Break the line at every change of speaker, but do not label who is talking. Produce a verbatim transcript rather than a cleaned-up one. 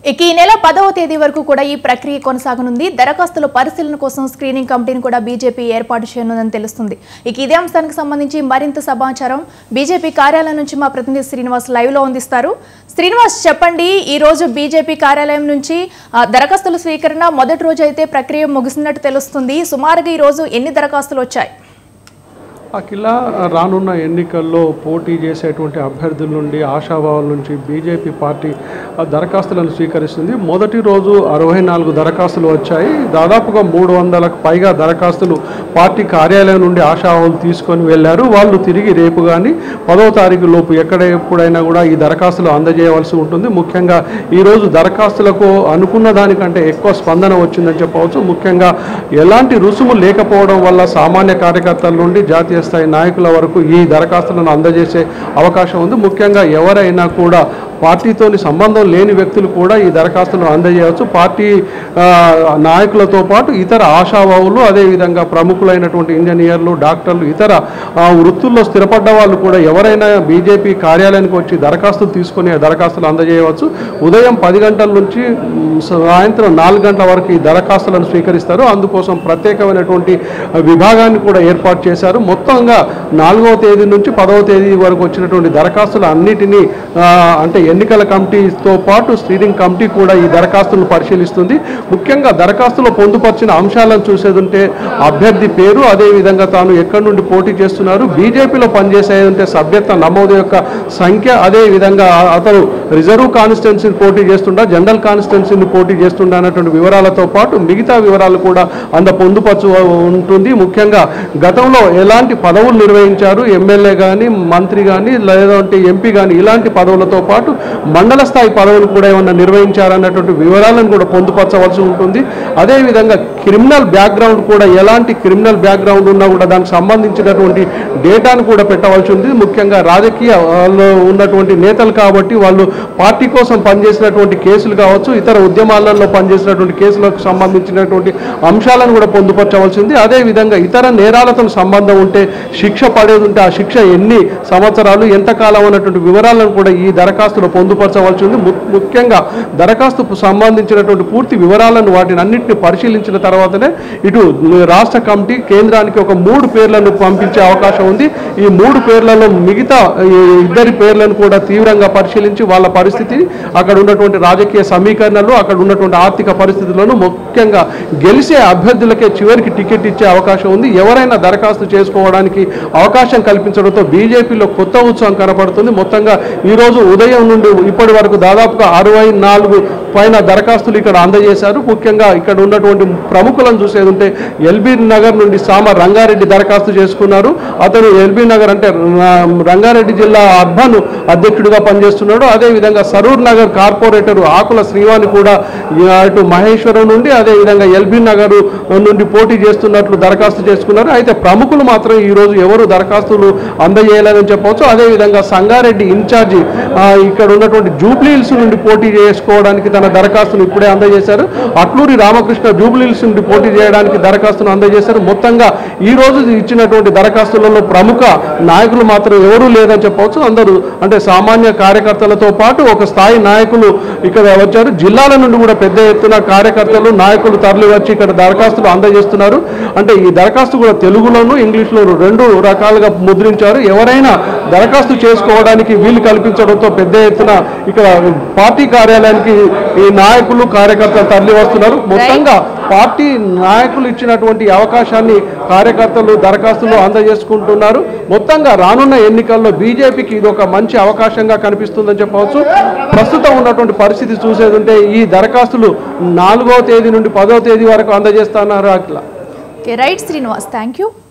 ఇక ఈ నెల పదవ తేదీ వరకు కూడా ఈ ప్రక్రియ కొనసాగనుంది. దరఖాస్తుల పరిశీలన కోసం స్క్రీనింగ్ కమిటీని కూడా బీజేపీ ఏర్పాటు చేయనుందని తెలుస్తుంది. ఇక ఇదే అంశానికి సంబంధించి మరింత సమాచారం బీజేపీ కార్యాలయం నుంచి మా ప్రతినిధి శ్రీనివాస్ లైవ్ లో అందిస్తారు. శ్రీనివాస్, చెప్పండి, ఈ రోజు బీజేపీ కార్యాలయం నుంచి దరఖాస్తుల స్వీకరణ మొదటి రోజు అయితే ప్రక్రియ ముగిసినట్టు తెలుస్తుంది. సుమారుగా ఈ రోజు ఎన్ని దరఖాస్తులు వచ్చాయి?
అఖిల, రానున్న ఎన్నికల్లో పోటీ చేసేటువంటి అభ్యర్థుల నుండి ఆశాభావాల నుంచి బీజేపీ పార్టీ దరఖాస్తులను స్వీకరిస్తుంది. మొదటి రోజు అరవై నాలుగు దరఖాస్తులు వచ్చాయి. దాదాపుగా మూడు వందలకు పైగా దరఖాస్తులు పార్టీ కార్యాలయం నుండి ఆశాభావాలు తీసుకొని వెళ్ళారు. వాళ్ళు తిరిగి రేపు కానీ పదవ తారీఖు లోపు ఎక్కడ ఎప్పుడైనా కూడా ఈ దరఖాస్తులు అందజేయవలసి ఉంటుంది. ముఖ్యంగా ఈరోజు దరఖాస్తులకు అనుకున్న దానికంటే ఎక్కువ స్పందన వచ్చిందని చెప్పవచ్చు. ముఖ్యంగా ఎలాంటి రుసుము లేకపోవడం వల్ల సామాన్య కార్యకర్తల నుండి జాతీయ స్థాయి నాయకుల వరకు ఈ దరఖాస్తులను అందజేసే అవకాశం ఉంది. ముఖ్యంగా ఎవరైనా కూడా పార్టీతోని సంబంధం లేని వ్యక్తులు కూడా ఈ దరఖాస్తులను అందజేయవచ్చు. పార్టీ నాయకులతో పాటు ఇతర ఆశావాహులు, అదేవిధంగా ప్రముఖులైనటువంటి ఇంజనీర్లు, డాక్టర్లు, ఇతర వృత్తుల్లో స్థిరపడ్డ వాళ్ళు కూడా ఎవరైనా బీజేపీ కార్యాలయానికి వచ్చి దరఖాస్తులు తీసుకొని దరఖాస్తులు అందజేయవచ్చు. ఉదయం పది గంటల నుంచి సాయంత్రం నాలుగు గంటల వరకు ఈ దరఖాస్తులను స్వీకరిస్తారు. అందుకోసం ప్రత్యేకమైనటువంటి విభాగాన్ని కూడా ఏర్పాటు చేశారు. మొత్తంగా నాలుగవ తేదీ నుంచి పదవ తేదీ వరకు వచ్చినటువంటి దరఖాస్తులు అన్నిటినీ అంటే ఎన్నికల కమిటీతో పాటు స్క్రీనింగ్ కమిటీ కూడా ఈ దరఖాస్తులను పరిశీలిస్తుంది. ముఖ్యంగా దరఖాస్తులో పొందుపరిచిన అంశాలను చూసేదంటే అభ్యర్థి పేరు, అదేవిధంగా తాను ఎక్కడి నుండి పోటీ చేస్తున్నారు, బీజేపీలో పనిచేసేదంటే సభ్యత్వ నమోదు యొక్క సంఖ్య, అదేవిధంగా అతను రిజర్వ్ కాన్స్టిట్యున్సీని పోటీ చేస్తుండా, జనరల్ కాన్స్టిట్యున్సీని పోటీ చేస్తుండా అన్నటువంటి వివరాలతో పాటు మిగతా వివరాలు కూడా అంద పొందుపరచు ఉంటుంది. ముఖ్యంగా గతంలో ఎలాంటి పదవులు నిర్వహించారు, ఎమ్మెల్యే కానీ, మంత్రి కానీ, లేదంటే ఎంపీ కానీ, ఇలాంటి పదవులతో పాటు మండల స్థాయి పదవులు కూడా ఏమన్నా నిర్వహించారన్నటువంటి వివరాలను కూడా పొందుపరచవలసి ఉంటుంది. అదేవిధంగా క్రిమినల్ బ్యాక్గ్రౌండ్ కూడా, ఎలాంటి క్రిమినల్ బ్యాక్గ్రౌండ్ ఉన్నా కూడా దానికి సంబంధించినటువంటి డేటాను కూడా పెట్టవలసి ఉంది. ముఖ్యంగా రాజకీయాల్లో ఉన్నటువంటి నేతలు కాబట్టి వాళ్ళు పార్టీ కోసం పనిచేసినటువంటి కేసులు కావచ్చు, ఇతర ఉద్యమాలలో పనిచేసినటువంటి కేసులకు సంబంధించినటువంటి అంశాలను కూడా పొందుపరచవలసి ఉంది. అదేవిధంగా ఇతర నేరాలతో సంబంధం ఉంటే, శిక్ష పడేది ఉంటే ఆ శిక్ష ఎన్ని సంవత్సరాలు, ఎంతకాలం అన్నటువంటి వివరాలను కూడా ఈ దరఖాస్తులో పొందుపరచవలసి ఉంది. ముఖ్యంగా దరఖాస్తుకు సంబంధించినటువంటి పూర్తి వివరాలను వాటిని అన్నింటినీ పరిశీలించిన తర్వాతనే ఇటు రాష్ట్ర కమిటీ కేంద్రానికి ఒక మూడు పేర్లను పంపించే అవకాశం ఉంది. ఈ మూడు పేర్లలో మిగతా ఇద్దరి పేర్లను కూడా తీవ్రంగా పరిశీలించి వాళ్ళ పరిస్థితి, అక్కడ ఉన్నటువంటి రాజకీయ సమీకరణలు, అక్కడ ఉన్నటువంటి ఆర్థిక పరిస్థితులను, ముఖ్యంగా గెలిచే అభ్యర్థులకే చివరికి టికెట్ ఇచ్చే అవకాశం ఉంది. ఎవరైనా దరఖాస్తు చేసుకోవడానికి అవకాశం కల్పించడంతో బీజేపీలో కొత్త ఉత్సాహం కనపడుతుంది. మొత్తంగా ఈరోజు ఉదయం నుండి ఇప్పటి వరకు దాదాపుగా అరవై నాలుగు పైన దరఖాస్తులు ఇక్కడ అందజేశారు. ముఖ్యంగా ఇక్కడ ఉన్నటువంటి ప్రముఖులను చూసేది ఉంటే ఎల్బీ నగర్ నుండి సామ రంగారెడ్డి దరఖాస్తు చేసుకున్నారు. అతను ఎల్బీ నగర్ అంటే రంగారెడ్డి జిల్లా అర్బన్ అధ్యక్షుడిగా పనిచేస్తున్నాడు. అదేవిధంగా సరూర్ నగర్ కార్పొరేటర్ ఆకుల శ్రీవాణి కూడా అటు మహేశ్వరం నుండి, అదేవిధంగా ఎల్బీ నగర్ నుండి పోటీ చేస్తున్నట్లు దరఖాస్తు చేసుకున్నారు. అయితే ప్రముఖులు మాత్రం ఈరోజు ఎవరు దరఖాస్తులు అందజేయాలని చెప్పవచ్చు. అదేవిధంగా సంగారెడ్డి ఇన్ఛార్జి ఇక్కడ ఉన్నటువంటి జూబ్లీహిల్స్ నుండి పోటీ చేసుకోవడానికి తన దరఖాస్తును ఇప్పుడే అందజేశారు. అట్లూరి రామకృష్ణ జూబ్లీహిల్స్ నుండి పోటీ చేయడానికి దరఖాస్తును అందజేశారు. మొత్తంగా ఈ రోజు ఇచ్చినటువంటి దరఖాస్తులలో ప్రముఖ నాయకులు మాత్రం ఎవరూ లేదని చెప్పవచ్చు. అందరూ అంటే సామాన్య కార్యకర్తలతో పాటు ఒక స్థాయి నాయకులు ఇక్కడ వచ్చారు. జిల్లాల నుండి కూడా పెద్ద ఎత్తున కార్యకర్తలు, నాయకులు తరలి వచ్చి ఇక్కడ దరఖాస్తులు అందజేస్తున్నారు. అంటే ఈ దరఖాస్తు కూడా తెలుగులోను, ఇంగ్లీష్లోను రెండు రకాలుగా ముద్రించారు. ఎవరైనా దరఖాస్తు చేసుకోవడానికి వీలు కల్పించడంతో పెద్ద ఎత్తున ఇక్కడ పార్టీ కార్యాలయానికి ఈ నాయకులు, కార్యకర్తలు తరలి వస్తున్నారు. మొత్తంగా పార్టీ నాయకులు ఇచ్చినటువంటి అవకాశాన్ని కార్యకర్తలు దరఖాస్తులు అందజేసుకుంటున్నారు. మొత్తంగా రానున్న ఎన్నికల్లో బీజేపీకి ఇది ఒక మంచి అవకాశంగా కనిపిస్తుందని చెప్పవచ్చు. ప్రస్తుతం ఉన్నటువంటి పరిస్థితి చూసేది ఉంటే ఈ దరఖాస్తులు నాలుగవ తేదీ నుండి పదవ తేదీ వరకు అందజేస్తున్నారు. అట్లా
రైట్ శ్రీనివాస్, థ్యాంక్ యూ.